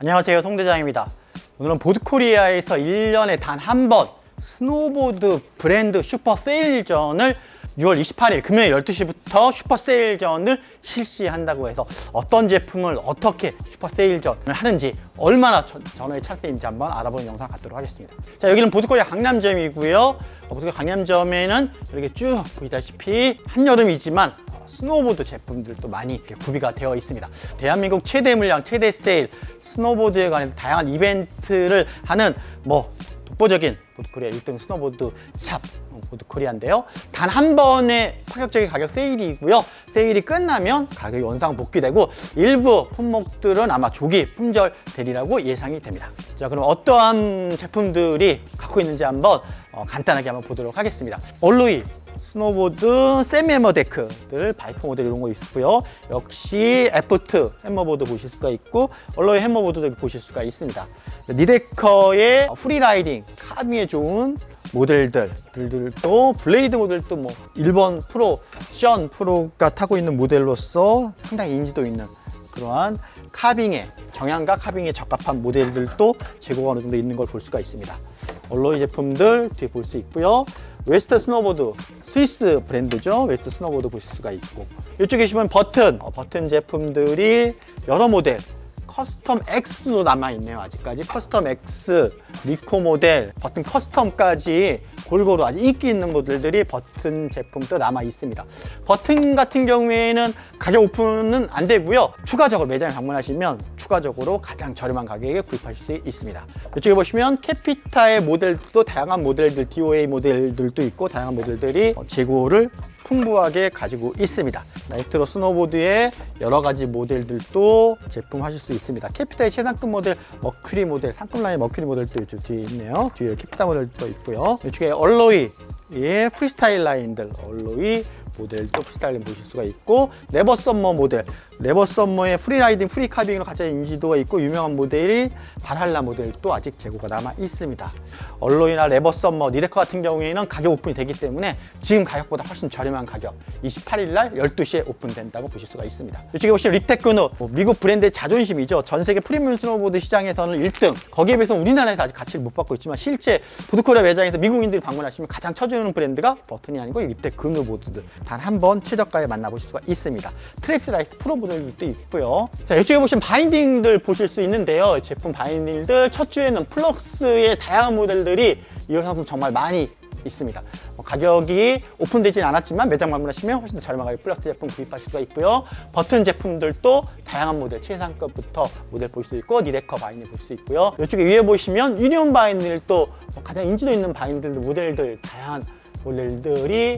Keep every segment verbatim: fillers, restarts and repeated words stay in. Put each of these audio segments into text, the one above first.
안녕하세요, 송대장입니다. 오늘은 보드코리아에서 일 년에 단 한 번 스노보드 브랜드 슈퍼 세일전을 유월 이십팔일 금요일 열두 시부터 슈퍼 세일전을 실시한다고 해서 어떤 제품을 어떻게 슈퍼 세일전을 하는지 얼마나 전, 전후에 차트인지 한번 알아보는 영상 갖도록 하겠습니다. 자, 여기는 보드코리아 강남점이고요. 보드코리아 강남점에는 이렇게 쭉 보시다시피 한여름이지만 스노보드 제품들도 많이 이렇게 구비가 되어 있습니다. 대한민국 최대 물량, 최대 세일, 스노보드에 관한 다양한 이벤트를 하는 뭐 독보적인 보드코리아 일 등 스노보드 샵 보드코리아인데요. 단 한 번의 파격적인 가격 세일이고요. 세일이 끝나면 가격이 원상 복귀되고 일부 품목들은 아마 조기 품절 되리라고 예상이 됩니다. 자, 그럼 어떠한 제품들이 갖고 있는지 한번 어, 간단하게 한번 보도록 하겠습니다. 얼로이 스노보드 세미 해머 데크들 바이퍼 모델 이런 거 있고요. 역시 에프트 해머보드 보실 수가 있고 얼로이 해머보드도 보실 수가 있습니다. 니데커의 프리라이딩 카빙에 좋은 모델들들도 블레이드 모델도 뭐 일 번 프로, 션 프로가 타고 있는 모델로서 상당히 인지도 있는 그러한 카빙에 정향과 카빙에 적합한 모델들도 재고가 어느 정도 있는 걸 볼 수가 있습니다. 얼로이 제품들 뒤에 볼 수 있고요. 웨스트 스노보드, 스위스 브랜드죠. 웨스트 스노보드 보실 수가 있고 이쪽에 보시면 버튼, 어, 버튼 제품들이 여러 모델 커스텀 X도 남아있네요. 아직까지 커스텀 X, 리코 모델, 버튼 커스텀까지 골고루 아주 인기 있는 모델들이 버튼 제품도 남아 있습니다. 버튼 같은 경우에는 가격 오픈은 안 되고요. 추가적으로 매장에 방문하시면 추가적으로 가장 저렴한 가격에 구입하실 수 있습니다. 이쪽에 보시면 캐피타의 모델도 다양한 모델들, 디오에이 모델들도 있고 다양한 모델들이 재고를 풍부하게 가지고 있습니다. 나이트로 스노보드의 여러 가지 모델들도 제품하실 수 있습니다. 캐피타의 최상급 모델 머큐리 모델, 상급 라인 머큐리 모델도 이쪽 뒤에 있네요. 뒤에 캐피타 모델도 있고요. 이쪽에 얼로이의 프리스타일 라인들, 얼로이 모델도 프리스타일 보실 수가 있고 네버 썸머 모델, 네버 썸머의 프리라이딩, 프리카빙으로 가장 인지도가 있고 유명한 모델이 발할라 모델도 아직 재고가 남아 있습니다. 얼로이나 네버 썸머, 니데커 같은 경우에는 가격 오픈이 되기 때문에 지금 가격보다 훨씬 저렴한 가격 이십팔일 날 열두 시에 오픈된다고 보실 수가 있습니다. 이쪽에 보시면 립테크누, 뭐 미국 브랜드의 자존심이죠. 전 세계 프리미엄 스노보드 시장에서는 일 등, 거기에 비해서 우리나라에서 아직 가치를 못 받고 있지만 실제 보드코리아 매장에서 미국인들이 방문하시면 가장 쳐주는 브랜드가 버튼이 아니고 립테크누 보드들 단 한 번 최저가에 만나보실 수가 있습니다. 트랩스 라이트 프로 모델도 있고요. 자, 이쪽에 보시면 바인딩들 보실 수 있는데요. 제품 바인딩들 첫 줄에는 플럭스의 다양한 모델들이 이 상품 정말 많이 있습니다. 뭐 가격이 오픈되진 않았지만 매장 방문하시면 훨씬 더 저렴한 가격에 플러스 제품 구입하실 수가 있고요. 버튼 제품들도 다양한 모델, 최상급부터 모델 볼 수 있고 니데커 바인딩 볼 수 있고요. 이쪽에 위에 보시면 유니온 바인딩도 가장 인지도 있는 바인딩들, 모델들, 다양한 모델들이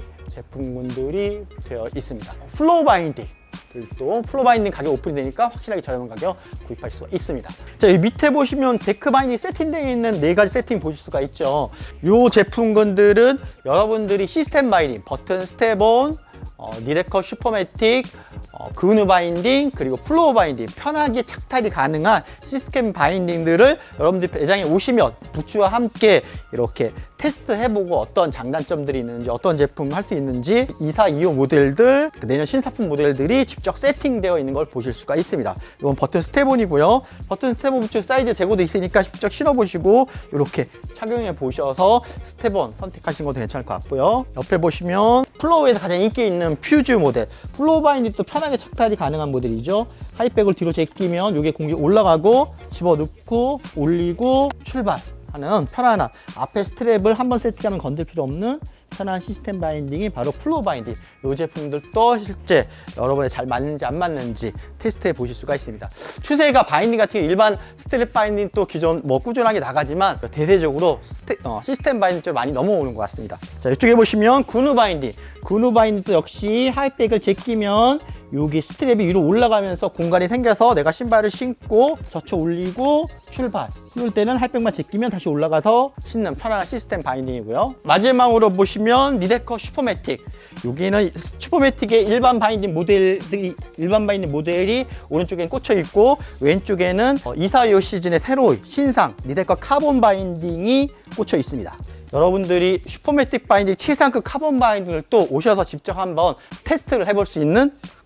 제품군들이 되어 있습니다. 플로우 바인딩 또 플로우 바인딩 가격 오픈이 되니까 확실하게 저렴한 가격 구입하실 수가 있습니다. 자, 여기 밑에 보시면 데크 바인딩 세팅되어 있는 네 가지 세팅 보실 수가 있죠. 이 제품군들은 여러분들이 시스템 바인딩, 버튼 스텝온, 어, 니데커 슈퍼매틱, 어, 그누 바인딩, 그리고 플로우 바인딩 편하게 착탈이 가능한 시스템 바인딩들을 여러분들이 매장에 오시면 부츠와 함께 이렇게 테스트 해보고 어떤 장단점들이 있는지 어떤 제품 할 수 있는지 이사이오 모델들, 내년 신사품 모델들이 직접 세팅되어 있는 걸 보실 수가 있습니다. 이건 버튼 스텝온이고요. 버튼 스텝온 부츠 사이즈 재고도 있으니까 직접 신어보시고 이렇게 착용해 보셔서 스텝온 선택하시는 것도 괜찮을 것 같고요. 옆에 보시면 플로우에서 가장 인기 있는 퓨즈 모델, 플로우 바인딩도 편하게 착탈이 가능한 모델이죠. 하이백을 뒤로 제끼면 이게 공기 올라가고 집어넣고 올리고 출발하는 편안한, 앞에 스트랩을 한번 세팅하면 건들 필요 없는 편한 시스템 바인딩이 바로 플로우 바인딩. 이 제품들도 실제 여러분에 잘 맞는지 안 맞는지 테스트해 보실 수가 있습니다. 추세가 바인딩 같은 경우 일반 스트랩 바인딩 또 기존 뭐 꾸준하게 나가지만 대대적으로 스테, 어, 시스템 바인딩 쪽으로 많이 넘어오는 것 같습니다. 자, 이쪽에 보시면 그누 바인딩, 그누 바인딩도 역시 하이백을 제끼면 여기 스트랩이 위로 올라가면서 공간이 생겨서 내가 신발을 신고 젖혀 올리고 출발, 그럴 때는 하이백만 제끼면 다시 올라가서 신는 편안한 시스템 바인딩이고요. 마지막으로 보시면 니데커 슈퍼매틱, 여기는 슈퍼매틱의 일반 바인딩 모델들이 일반 바인딩 모델이 오른쪽엔 꽂혀 있고 왼쪽에는 이사이오 시즌의 새로운 신상 니데커 카본 바인딩이 꽂혀 있습니다. 여러분들이 슈퍼매틱 바인딩 최상급 카본 바인딩을 또 오셔서 직접 한번 테스트를 해볼 수 있는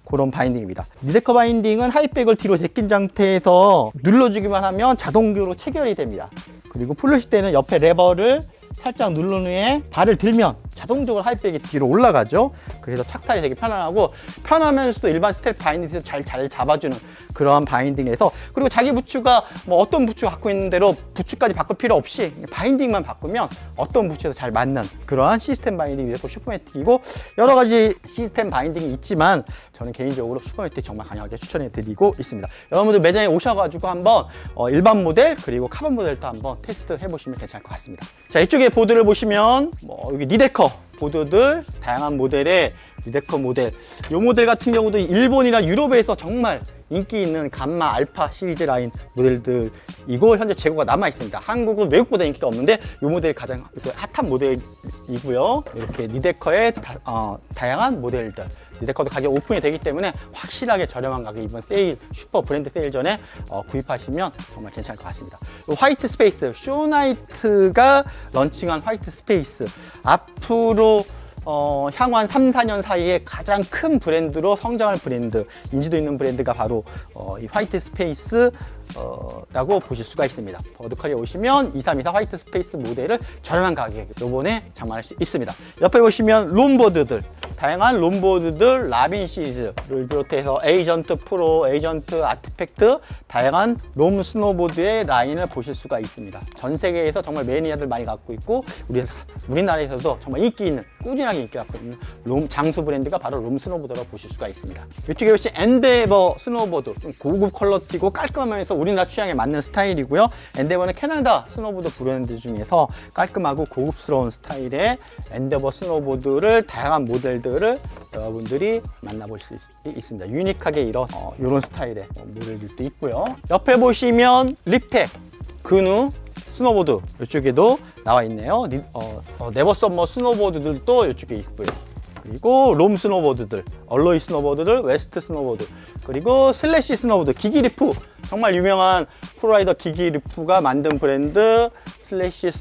그런 바인딩입니다. 니데커 바인딩은 하이백을 뒤로 제낀 상태에서 눌러주기만 하면 자동으로 체결이 됩니다. 그리고 풀르실 때는 옆에 레버를 살짝 누른 후에 발을 들면 자동적으로 하이백이 뒤로 올라가죠. 그래서 착탈이 되게 편안하고, 편하면서도 일반 스텝 바인딩에서 잘, 잘 잡아주는 그러한 바인딩에서, 그리고 자기 부츠가 뭐 어떤 부츠가 갖고 있는 대로 부츠까지 바꿀 필요 없이 바인딩만 바꾸면 어떤 부츠에서 잘 맞는 그러한 시스템 바인딩이 되고 슈퍼매틱이고, 여러 가지 시스템 바인딩이 있지만 저는 개인적으로 슈퍼매틱 정말 강력하게 추천해 드리고 있습니다. 여러분들 매장에 오셔가지고 한번 어, 일반 모델 그리고 카본 모델도 한번 테스트 해보시면 괜찮을 것 같습니다. 자, 이쪽에 보드를 보시면 뭐 여기 니데커 보드들 다양한 모델의 니데커 모델, 이 모델 같은 경우도 일본이나 유럽에서 정말 인기 있는 감마 알파 시리즈 라인 모델들이고 현재 재고가 남아 있습니다. 한국은 외국보다 인기가 없는데 이 모델이 가장 핫한 모델이고요. 이렇게 니데커의 다, 어, 다양한 모델들, 니데커도 가격 오픈이 되기 때문에 확실하게 저렴한 가격 이번 세일 슈퍼 브랜드 세일 전에 어, 구입하시면 정말 괜찮을 것 같습니다. 화이트 스페이스, 쇼나이트가 런칭한 화이트 스페이스, 앞으로 어, 향후 한 삼, 사 년 사이에 가장 큰 브랜드로 성장할 브랜드, 인지도 있는 브랜드가 바로 어, 이 화이트 스페이스 어, 라고 보실 수가 있습니다. 버드컬리에 오시면 이삼이사 화이트 스페이스 모델을 저렴한 가격에 요번에 장만할 수 있습니다. 옆에 보시면 롬보드들, 다양한 롬보드들 라빈 시리즈를 비롯해서 에이전트 프로, 에이전트 아티팩트, 다양한 롬 스노보드의 라인을 보실 수가 있습니다. 전 세계에서 정말 매니아들 많이 갖고 있고, 우리, 우리나라에서도 정말 인기 있는, 꾸준하게 인기 갖고 있는 롬 장수 브랜드가 바로 롬 스노보드라고 보실 수가 있습니다. 이쪽에 보시면 엔데버 스노보드, 좀 고급 퀄러티고 깔끔하면서 우리나라 취향에 맞는 스타일이고요. 엔데버는 캐나다 스노보드 브랜드 중에서 깔끔하고 고급스러운 스타일의 엔데버 스노보드를 다양한 모델들을 여러분들이 만나볼 수 있, 있습니다. 유니크하게 이런 어, 이런 스타일의 모델들도 있고요. 옆에 보시면 립텍 근우 스노보드 이쪽에도 나와 있네요. 리, 어, 어, 네버 썸머 스노보드들도 이쪽에 있고요. 그리고 롬 스노보드들, 얼로이 스노보드들, 웨스트 스노보드, 그리고 슬래시 스노보드, 기기리프, 정말 유명한 프로라이더 기기리프가 만든 브랜드 슬래시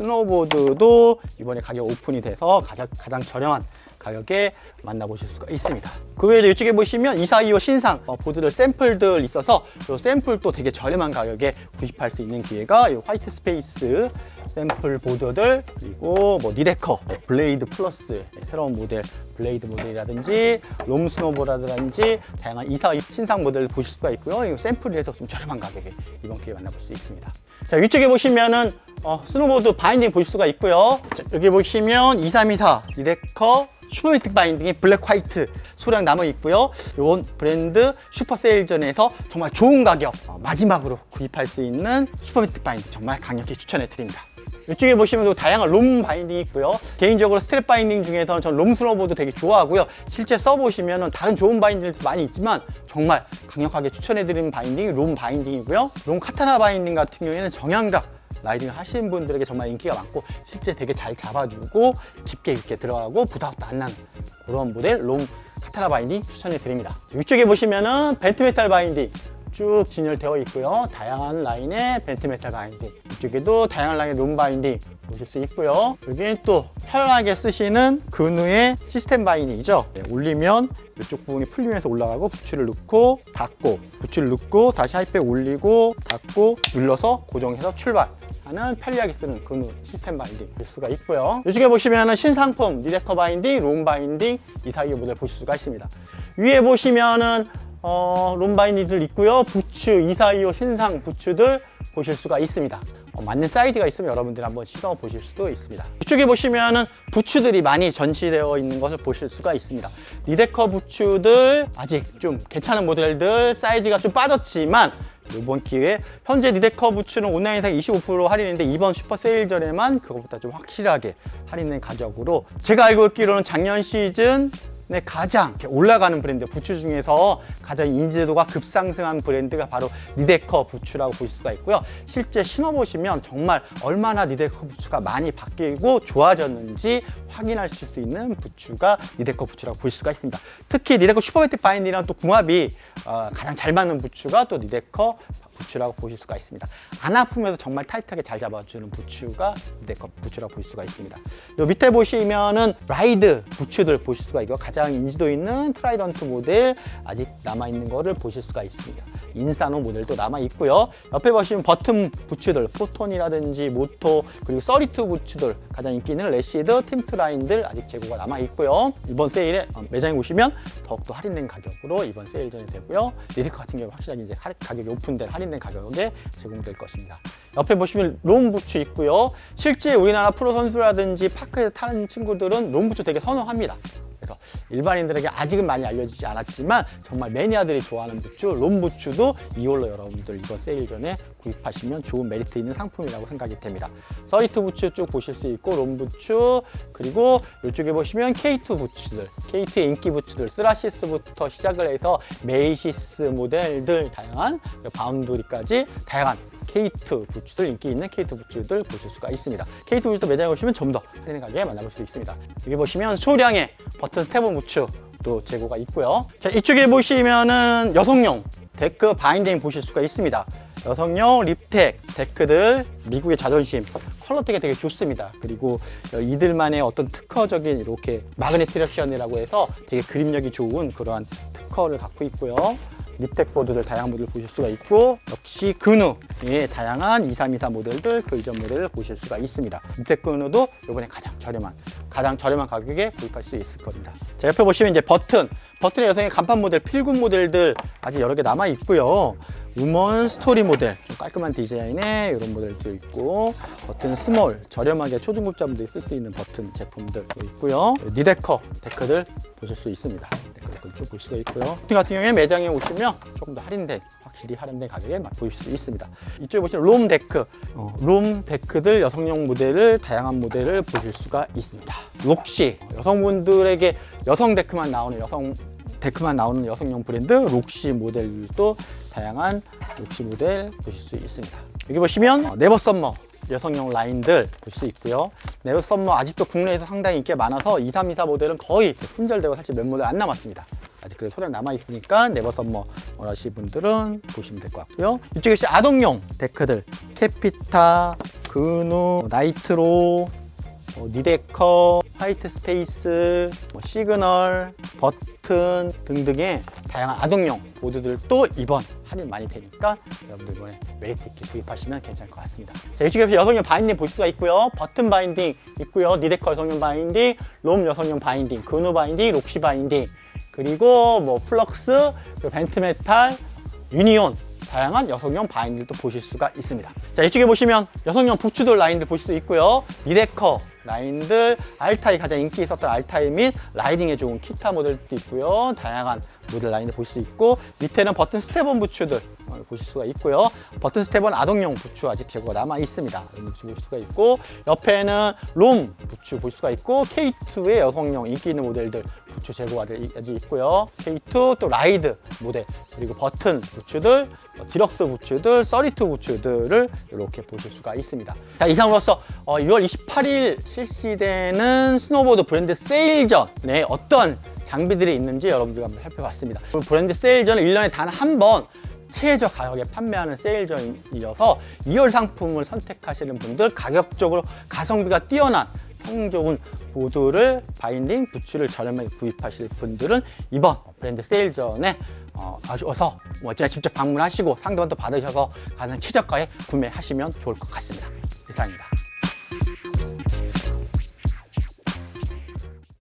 스노보드도 이번에 가격 오픈이 돼서 가장, 가장 저렴한 가격에 만나보실 수가 있습니다. 그 외에 이쪽에 보시면 이사이오 신상 어, 보드들 샘플들 있어서 이 샘플도 되게 저렴한 가격에 구입할 수 있는 기회가 이 화이트 스페이스 샘플 보드들, 그리고 뭐 니데커 블레이드 플러스 새로운 모델 블레이드 모델이라든지 롬 스노보라든지 다양한 이사이오 신상 모델을 보실 수가 있고요. 이 샘플에서 좀 저렴한 가격에 이번 기회에 만나볼 수 있습니다. 자, 위쪽에 보시면은 어, 스노보드 바인딩 보실 수가 있고요. 자, 여기 보시면 이삼이사 니데커 슈퍼매틱 바인딩이 블랙 화이트 소량 남아 있고요. 이번 브랜드 슈퍼 세일전에서 정말 좋은 가격 어, 마지막으로 구입할 수 있는 슈퍼매틱 바인딩 정말 강력히 추천해 드립니다. 이쪽에 보시면 또 다양한 롬 바인딩이 있고요. 개인적으로 스트랩 바인딩 중에서는 전 롬 스노보드 되게 좋아하고요. 실제 써보시면 다른 좋은 바인딩들도 많이 있지만 정말 강력하게 추천해드리는 바인딩이 롬 바인딩이고요. 롬 카타나 바인딩 같은 경우에는 정향각 라이딩을 하시는 분들에게 정말 인기가 많고 실제 되게 잘 잡아주고 깊게 깊게 들어가고 부담도 안 나는 그런 모델 롬 카타나 바인딩 추천해드립니다. 이쪽에 보시면은 벤트메탈 바인딩 쭉 진열되어 있고요. 다양한 라인의 벤트메탈 바인딩, 이쪽에도 다양한 라인의 롬 바인딩 보실 수 있고요. 여기는 또 편하게 쓰시는 근우의 시스템 바인딩이죠. 네, 올리면 이쪽 부분이 풀리면서 올라가고 부츠를 넣고 닫고, 부츠를 넣고 다시 하이백 올리고 닫고 눌러서 고정해서 출발하는 편리하게 쓰는 근우 시스템 바인딩 볼 수가 있고요. 이쪽에 보시면은 신상품 니데커 바인딩, 롬 바인딩 이사이오 모델 보실 수가 있습니다. 위에 보시면은 어, 롬 바인딩들 있고요. 부츠 이사이오 신상 부츠들 보실 수가 있습니다. 어, 맞는 사이즈가 있으면 여러분들이 한번 신어 보실 수도 있습니다. 이쪽에 보시면은 부츠들이 많이 전시되어 있는 것을 보실 수가 있습니다. 니데커 부츠들 아직 좀 괜찮은 모델들, 사이즈가 좀 빠졌지만 이번 기회에 현재 니데커 부츠는 온라인상 이십오 퍼센트 할인인데 이번 슈퍼 세일전에만 그것보다 좀 확실하게 할인된 가격으로, 제가 알고 있기로는 작년 시즌 네, 가장 올라가는 브랜드 부츠 중에서 가장 인지도가 급상승한 브랜드가 바로 니데커 부츠라고 보실 수가 있고요. 실제 신어보시면 정말 얼마나 니데커 부츠가 많이 바뀌고 좋아졌는지 확인하실 수 있는 부츠가 니데커 부츠라고 보실 수가 있습니다. 특히 니데커 슈퍼매틱 바인딩이랑 또 궁합이 어, 가장 잘 맞는 부츠가 또 니데커 부츠라고 보실 수가 있습니다. 안 아프면서 정말 타이트하게 잘 잡아주는 부츠가 니데커 부츠라고 보실 수가 있습니다. 요 밑에 보시면은 라이드 부츠들 보실 수가 있고요. 가장 가장 인지도 있는 트라이던트 모델 아직 남아있는 거를 보실 수가 있습니다. 인사노 모델도 남아있고요. 옆에 보시면 버튼 부츠들, 포톤이라든지 모토, 그리고 서리투 부츠들, 가장 인기 있는 레시드, 틴트 라인들 아직 재고가 남아있고요. 이번 세일에 매장에 오시면 더욱더 할인된 가격으로 이번 세일 전이 되고요. 리드커 같은 경우 확실하게 이제 가격이 오픈된 할인된 가격에 제공될 것입니다. 옆에 보시면 롬 부츠 있고요. 실제 우리나라 프로 선수라든지 파크에서 타는 친구들은 롬 부츠 되게 선호합니다. 그래서 일반인들에게 아직은 많이 알려지지 않았지만 정말 매니아들이 좋아하는 부츠, 롬 부츠도 이월로 여러분들 이번 세일 전에 구입하시면 좋은 메리트 있는 상품이라고 생각이 됩니다. 서리투 부츠 쭉 보실 수 있고 롬 부츠, 그리고 이쪽에 보시면 케이투 부츠들, 케이투의 인기 부츠들, 스라시스부터 시작을 해서 메이시스 모델들 다양한 바운드리까지 다양한 케이투 부츠들, 인기 있는 케이투 부츠들 보실 수가 있습니다. 케이투 부츠도 매장에 오시면 좀 더 할인된 가격에 만나볼 수 있습니다. 여기 보시면 소량의 버튼 스텝업 부츠도 재고가 있고요. 자, 이쪽에 보시면은 여성용 데크 바인딩 보실 수가 있습니다. 여성용 립텍 데크들, 미국의 자존심, 컬러 되게 되게 좋습니다. 그리고 이들만의 어떤 특허적인 이렇게 마그넷 트랙션이라고 해서 되게 그립력이 좋은 그러한 특허를 갖고 있고요. 립텍 보드들 다양한 모델을 보실 수가 있고, 역시 근우의 다양한 이삼이사 모델들, 그 이전 모델을 보실 수가 있습니다. 립텍 근우도 이번에 가장 저렴한 가장 저렴한 가격에 구입할 수 있을 겁니다. 자, 옆에 보시면 이제 버튼 버튼의 여성의 간판 모델, 필금 모델들 아직 여러 개 남아 있고요. 우먼 스토리 모델, 좀 깔끔한 디자인의 이런 모델도 있고, 버튼 스몰, 저렴하게 초중급자분들이 쓸 수 있는 버튼 제품들도 있고요. 니데커 데크들 보실 수 있습니다. 데크들 쭉 볼 수가 있고요. 버튼 같은 경우에 매장에 오시면 조금 더 할인된, 확실히 할인된 가격에 맛보실 수 있습니다. 이쪽에 보시면 롬 데크, 어, 롬 데크들 여성용 모델을, 다양한 모델을 보실 수가 있습니다. 록시, 여성분들에게 여성 데크만 나오는 여성 데크만 나오는 여성용 브랜드 록시 모델도 다양한 록시 모델 보실 수 있습니다. 여기 보시면 네버 썸머 여성용 라인들 볼 수 있고요. 네버 썸머 아직도 국내에서 상당히 인기가 많아서 이삼이사 모델은 거의 품절되고 사실 몇 모델 안 남았습니다. 아직 그래도 소량 남아있으니까 네버 썸머 원하시는 분들은 보시면 될 것 같고요. 이쪽에 아동용 데크들, 캐피타, 근우, 나이트로, 뭐 니데커, 화이트 스페이스, 뭐 시그널, 버튼 등등의 다양한 아동용 보드들도 이번 할인 많이 되니까 여러분들 이번에 메리트 있게 구입하시면 괜찮을 것 같습니다. 자, 이쪽에 여성용 바인딩 볼 수가 있고요. 버튼 바인딩 있고요. 니데커 여성용 바인딩, 롬 여성용 바인딩, 근우 바인딩, 록시 바인딩, 그리고 뭐 플럭스, 그리고 벤트메탈, 유니온, 다양한 여성용 바인들도 보실 수가 있습니다. 자, 이쪽에 보시면 여성용 부츠들 라인들 보실 수 있고요. 니데커 라인들, 알타이, 가장 인기 있었던 알타이 및 라이딩에 좋은 키타 모델도 있고요. 다양한 모델 라인을 볼 수 있고, 밑에는 버튼 스텝온 부츠들 보실 수가 있고요. 버튼 스텝온 아동용 부츠 아직 재고가 남아 있습니다. 부츠 볼 수가 있고, 옆에는 롬 부츠 볼 수가 있고, 케이투의 여성용 인기 있는 모델들 부츠 재고가 아직 있고요. 케이투 또 라이드 모델, 그리고 버튼 부츠들, 디럭스 부츠들, 서리투 부츠들을 이렇게 보실 수가 있습니다. 자, 이상으로서 어, 유월 이십팔일 실시되는 스노보드 브랜드 세일전에 어떤 장비들이 있는지 여러분들과 한번 살펴봤습니다. 브랜드 세일전은 일 년에 단 한 번 최저 가격에 판매하는 세일전이어서 이월 상품을 선택하시는 분들, 가격적으로 가성비가 뛰어난 성능 좋은 보드를, 바인딩, 부츠를 저렴하게 구입하실 분들은 이번 브랜드 세일전에 어, 오셔서 뭐 직접 방문하시고 상담도 받으셔서 가장 최저가에 구매하시면 좋을 것 같습니다. 이상입니다.